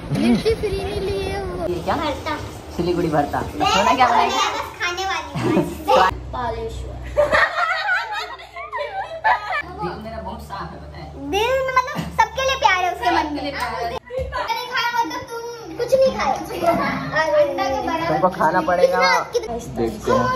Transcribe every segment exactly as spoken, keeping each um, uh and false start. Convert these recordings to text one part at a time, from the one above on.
मिर्ची फ्री नहीं लिए वो। ये क्या भरता? सिलीगुड़ी भरता। सोना क्या बनाएगी? खाने वाली पालेश्वर। दिल मेरा बहुत साफ है, पता है। दिल में मतलब सबके लिए प्यार है उसके मन में। नहीं खाया मतलब तुम कुछ नहीं खाए। अंडा के बड़ा तुमको खाना पड़ेगा। देखते हैं।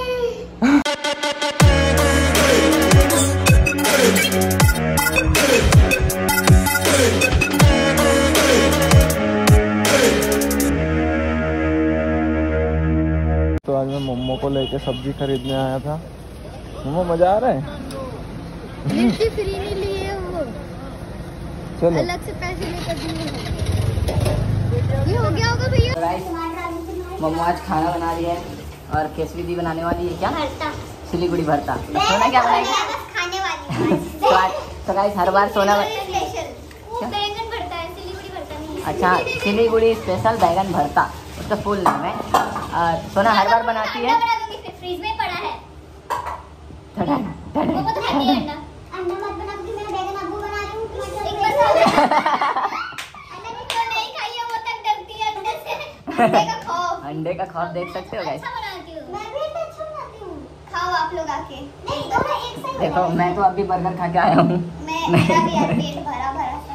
तो आज मैं मम्मो को लेके सब्जी खरीदने आया था। मम्मो मजा आ रहा है? मिर्ची फ्री नहीं लिए वो, चलो अलग से पैसे लेकर दिए। ये हो गया होगा भैया। मम्मा आज खाना बना रही है और केसरी दी बनाने वाली है। क्या? भरता। सिलीगुड़ी भरता। सोना क्या बनाएगी? खाने वाली। तो आज तो गाइस हर बार सोना स्पेशल वो बैंगन भरता है, सिलीगुड़ी भरता नहीं है। अच्छा, सिलीगुड़ी स्पेशल बैगन भरता, उसका फुल नाम है। और सोना हर बार बनाती है। फ्रीज में पड़ा है। ठंडा ठंडा वो तो हैप्पी अंडा अंडा मत बना के मैं बैगन अब्बू बना रही हूं। एक बार अंडा नहीं तो नहीं खाई है, वो तक डरती है अंडे से। अंडे का खौफ। अंडे का खौफ देख सकते हो गाइस। अच्छा बनाती हूं मैं भी, अच्छा बनाती हूं। खाओ आप लोग आके। नहीं तो मैं एक सही देखो मैं तो अभी बर्गर खा के आया हूँ। मैं मेरा भी यार पेट भरा भरा सा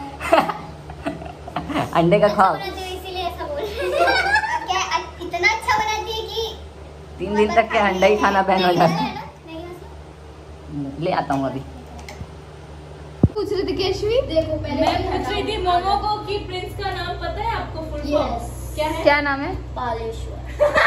अंडे का खौफ। इसीलिए ऐसा बोल रही हूं। क्या इतना अच्छा बनाती है कि तीन दिन तक के अंडा ही खाना बैन हो जाता है। नहीं वैसे ले आता हूँ अभी। पूछ रही थी केशवी। देखो पहले मैं पूछ रही थी मोमो को कि प्रिंस का नाम पता है आपको? फुल फॉर्म यस क्या है? क्या नाम है? पालेश्वर।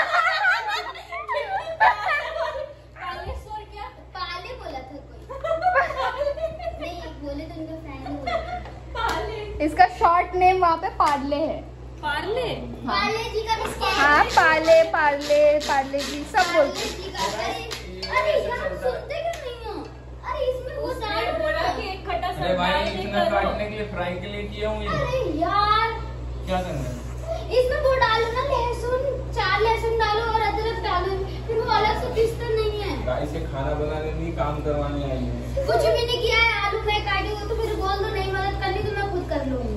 पालेश्वर क्या? पाले बोला था कोई। नहीं बोले तो इनका फ्रेंड बोला था। पाले इसका शॉर्ट नेम वहाँ पे पार्ले है। पार्ले पार्ले जी का मिस्टेक। हाँ पार्ले पार्ले पार्ले जी सब बोलते हैं। जी का अरे अरे यार सुनते क्यों नहीं हो? अरे इसमें वो उसने बोला कि एक खट्टा सा अरे भाई दाल इतना लेकर काटने के लिए फ्राई के लिए किया हूँ ये। अरे यार क्या करना है? इसमें वो डालो ना, लहसुन, चार लहसुन डालो और अदरक डालो, फिर वो अलग से पीसता नहीं है। गाइस से खाना बनाने नहीं काम करवाने आई है। कुछ भी नहीं किया है, आलू मैं काटी हूँ तो फिर बोल दो नहीं मदद करनी तो मैं खुद कर लूंगी।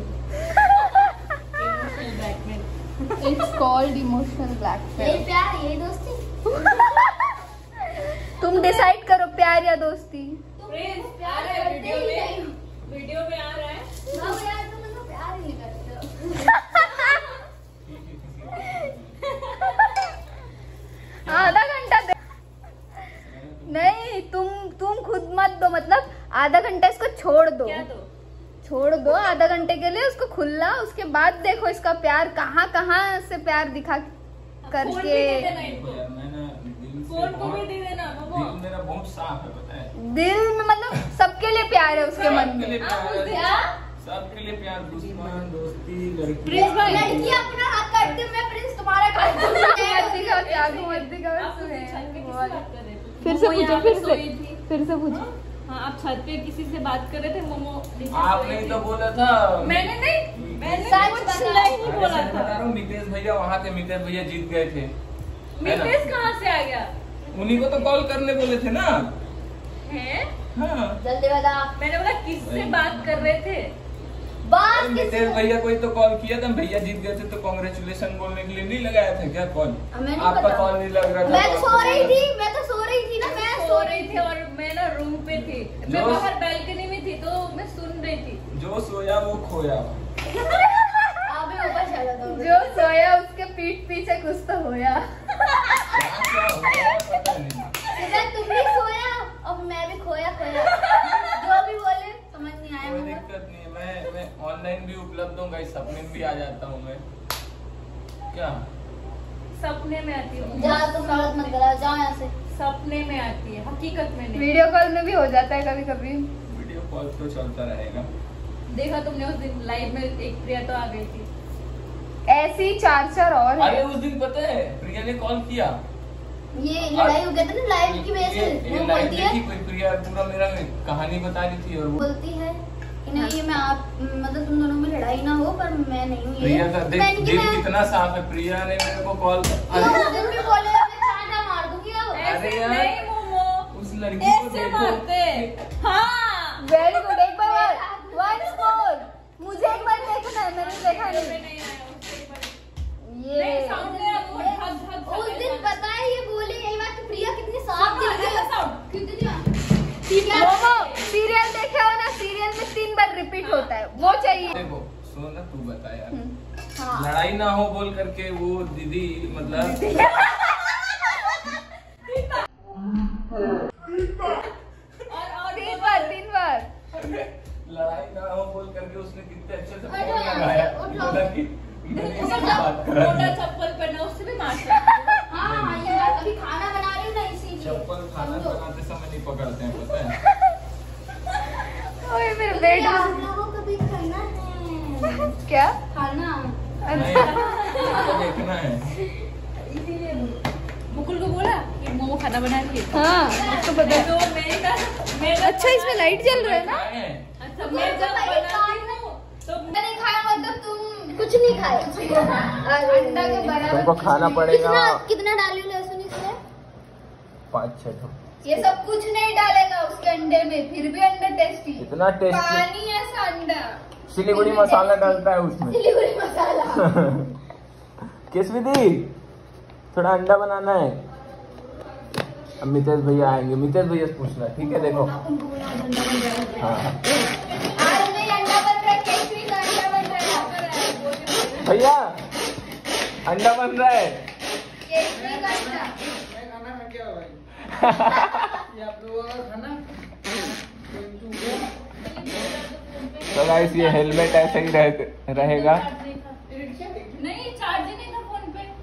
It's called emotional ये blackmail. प्यार ये दोस्ती। तुम डिसाइड करो प्यार या दोस्ती। प्रिंस प्यार आ रहा है करते वीडियो ही में? नहीं। वीडियो में आ रहा है? हाँ यार तुम मतलब प्यार ही नहीं करते हो। आधा घंटा दे। नहीं तुम तुम खुद मत दो, मतलब आधा घंटा इसको छोड़ दो। क्या दो? छोड़ दो आधा घंटे के लिए उसको खुला, उसके बाद देखो इसका प्यार कहाँ कहाँ से प्यार दिखा फोन भी करके। दे देना इनको। यार मैंने दिल से फोन को बहुत- भी दे देना दिल मोमो। मेरा बहुत साफ है, पता है। दिल में मतलब सबके लिए प्यार है उसके मन सबके लिए में। प्यार है। क्या? सबके लिए प्यार, दुश्मन दोस्ती लड़की। प्रिंस भाई लड़की अपना हाथ काटती हूँ, मैं प्रिंस तुम्हारा काटती हूँ। मत दिखाओ त्याग, मत दिखाओ आप छत पे किससे बात कर रहे थे? फिर से मोमो पूछो, यहाँ फिर पे से सोई थी। फिर से पूछो। हाँ आप छत पे किसी से बात कर रहे थे? मोमो नीचे आपने सोई ही थी। तो बोला था। मैंने नहीं मैंने सच कुछ बताओ। नहीं अरे बोला सच बता था। रहा हूँ, मितेश भैया वहाँ थे, मितेश भैया जीत गए थे। है ना? मितेश कहाँ से आ गया? उन्हीं को तो कॉल करने बोले थे ना। हैं? हाँ जल्दी बता। मैंने बोला किससे बात कर रहे थे? बात मितेश भैया कोई तो कॉल किया था, भैया जीत गए थे तो कांग्रेचुलेशन बोलने के लिए नहीं लगाया था क्या कॉल? हमें नहीं आपका पता। कॉल नहीं लग रहा था। मैं तो सो रही थी, मैं तो सो रही थी ना, मैं सो रही थी और मैं ना रूम पे थी, मैं जो- बाहर बैल्कनी में थी तो मैं सुन रही थी। जो सोया वो खोया। आप भी ऊपर चलो तो। जो सोया उसके पीठ पीछे कुछ तो होया। क्या क्या हुआ पता नहीं। इधर तुम भी सोया और मैं भी खोया खोया। जो भी बोले समझ नहीं आया कोई मुझे। दिक्कत नहीं है, मैं मैं ऑनलाइन भी उपलब्ध हूँ गाइस, सपने में भी आ जाता हूँ मैं। क्या सपने में आती हूँ। जाओ तुम गलत मत कराओ, जाओ यहाँ से। सपने में आती है, हकीकत में नहीं। वीडियो कॉल में भी हो जाता है कभी कभी। वीडियो कॉल तो चलता रहेगा। देखा तुमने उस दिन लाइव में एक प्रिया तो आ गई थी। ऐसी चार चार और अरे है। उस दिन पता है प्रिया ने कॉल किया। ये लड़ाई हो गया था ना लाइव की वजह से। ये- वो ये लाइव बोलती है देखी, कोई प्रिया पूरा मेरा कहानी बता रही थी और वो बोलती है कि नहीं ये मैं आप मतलब तुम दोनों में लड़ाई ना हो, पर मैं नहीं हूँ ये। प्रिया का देख मैंने कि दिल मैं- कितना साफ है। प्रिया ने मेरे को कॉल उस दिन भी बोले मैं चांटा मार दूंगी अब। अरे ऐसे यार, नहीं मोमो, उस लड़की को ऐसे देखो। मारते। हाँ वेरी गुड, एक बार वंस मोर। मुझे एक बार देखना है, मैंने देखा वीडियो में नहीं। नहीं आया, उससे एक ये नहीं, sound नहीं आता, वो धक धक धक उस ऐसा। दिन पता है ये बोले यही बात कि प्रिया कितनी साफ दिल ऐसा है sound। कितनी मोमो सीरियल देखे हो ना, सीरियल में तीन बार रिपीट होता है, वो चाहिए। देखो सुनो ना, तू बता यार, हाँ। लड़ाई ना हो बोल करके वो दीदी मतलब और और तीन बार तीन बार लड़ाई ना हो बोल करके उसने कितने अच्छे से उठ फोन लो, लगाया, उठ लो। बोला कि गणेश से बात कर मोटा चप्पल पहना उससे भी मार सकते हो। हाँ ये बात, अभी खाना बना रही हूँ ना इसी चप्पल खाना समझो। बनाते समय नहीं पकड़ते हैं, पता है। ओए मेरे बेड आप लोगों को भी खाना है क्या खाना। नहीं, तो देखना है। इसीलिए मुकुल को बोला कि मोमो खाना बना लिए। हाँ उसको पता है। तो मैं कहा मैं अच्छा इसमें लाइट जल रहा है ना। खाए हैं। अच्छा मैं जब बनाती हूँ तो नहीं खाया मतलब तुम कुछ नहीं खाए। अंडा के बराबर तुमको खाना पड़ेगा कितना कितना डाली लहसुन इसमें? पाँच छह ठो। ये सब कुछ नहीं डालेगा उसके अंडे में, फिर भी अंडा टेस्टी। इतना टेस्टी पानी ऐसा अंडा। सिलीगुड़ी मसाला डालता है उसमें। सिलीगुड़ी मसाला। किस विधि थोड़ा अंडा बनाना है। अब मितेश भैया आएंगे, मितेश भैया से पूछना, ठीक है। देखो हाँ हाँ। आज नहीं अंडा बन रहा है, केसरी का अंडा बन रहा है। भैया अंडा बन रहा है। केसरी का अंडा। तो गाइस ये हेलमेट ऐसे ही रह, रहेगा। नहीं चार्ज ही नहीं था फोन पे।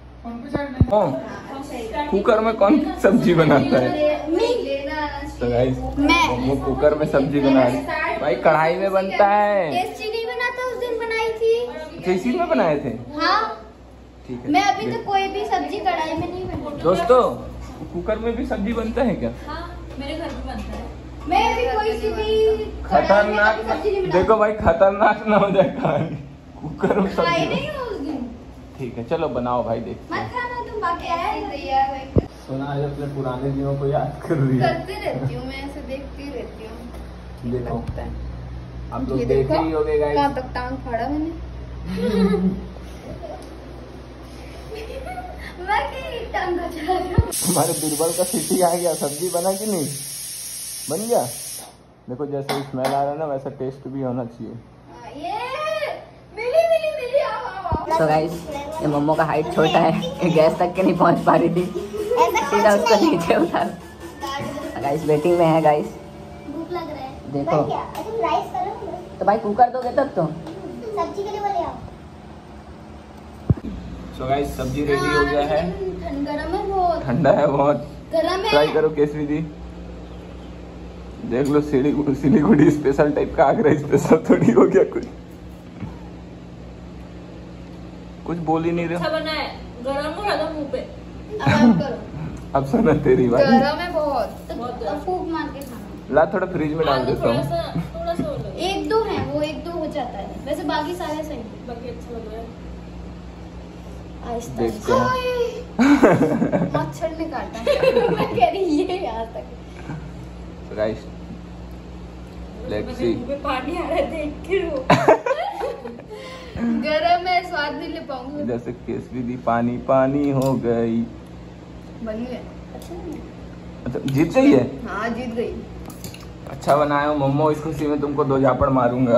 ओ, कुकर में कौन सब्जी बनाता है? लेना तो गाइस मैं वो कुकर में सब्जी बना रही, भाई कढ़ाई में बनता है। टेस्टी नहीं बना था, उस दिन बनाई थी। तो इसी में बनाए थे, हाँ ठीक है। मैं अभी तक कोई भी सब्जी कढ़ाई में नहीं बनाई। दोस्तों कुकर में भी सब्जी बनता है क्या? हाँ मेरे घर पे बनता है। मैं अभी कोई सी भी कढ़ाई में खतरनाक कभी सब्जी नहीं बनाई। देखो भाई, खतरनाक ना हो जाए कहानी। कुकर में खाई सब्जी नहीं हूँ उस दिन। ठीक है, चलो बनाओ भाई, देखते मत हैं। खाना तुम, बाकी आया है। तैयार है। सोना आज अपने पुराने दिनों को याद कर रही है। करती रहती हूँ मैं, ऐसे देखती रहती हूँ। देखो लगता है। आप लोग ये देख देखो, ही होगे कहाँ गाइस। तक टांग फाड़ा मैंने। मैं की टांग का चला रहा हूँ। हमारे बीरबल का सिटी आ गया, सब्जी बना कि नहीं? बन गया। देखो जैसे स्मेल आ रहा है ना, वैसा टेस्ट भी होना चाहिए। हाँ, ये मिली मिली मिली आओ आओ आओ। तो गाइस ये मम्मो का हाइट छोटा है, ये गैस तक के नहीं पहुंच पा रही थी, सीधा उसको नीचे उतार। गाइस वेटिंग में है गाइस। भूख लग रहा है। देखो। बन गया। अरे तुम राइस करो, तो भाई कुकर दोगे तब तो। सब्जी के लिए बोले आओ। सो गाइस सब्जी रेडी हो गया है। ठंड गरम है बहुत। ठंडा है बहुत। गरम ट्राई है। करो केसरी दी। देख लो सिलीगुड़ी सिलीगुड़ी स्पेशल टाइप का, आगरा स्पेशल थोड़ी हो गया कुछ। कुछ बोल ही नहीं अच्छा रहे। बना है, गरम हो रहा था मुंह पे। अब आप करो। अब सुना तेरी बात। गरम है बहुत। बहुत तो गरम। फूक मार के खाना। ला थोड़ा फ्रिज में डाल आलू देता थोड़ा हूँ। सा थोड़ा सा और लगे। एक दो है, वो एक दो हो जाता है, वैसे बाकी सारे सही हैं। बाकी अच्छा लग रहा है। आहिस्ता देखते आहिस्ता। हैं। मच्छर ने काटा। मैं कह रही ये यहाँ तक। So guys, let's मेरे see. मुंह पे पानी आ रहा है देख के रो। गरम है, स्वाद नहीं ले पाऊंगी। जैसे केसरी दी पानी पानी हो गई। बन गया। अच्छा जीत गई है। हाँ जीत गई। अच्छा बनाया हो मम्मो, इस खुशी में तुमको दो झापड़ मारूंगा।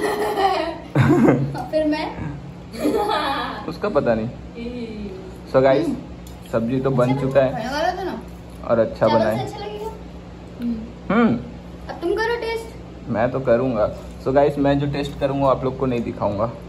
फिर मैं उसका पता नहीं। सो गाइस सब्जी तो बन चुका है खाने वाला था ना। और अच्छा चावल बना से है। अच्छा लगेगा। हम्म अब तुम करो टेस्ट। मैं तो करूंगा। सो गाइस मैं जो टेस्ट करूंगा आप लोग को नहीं दिखाऊंगा।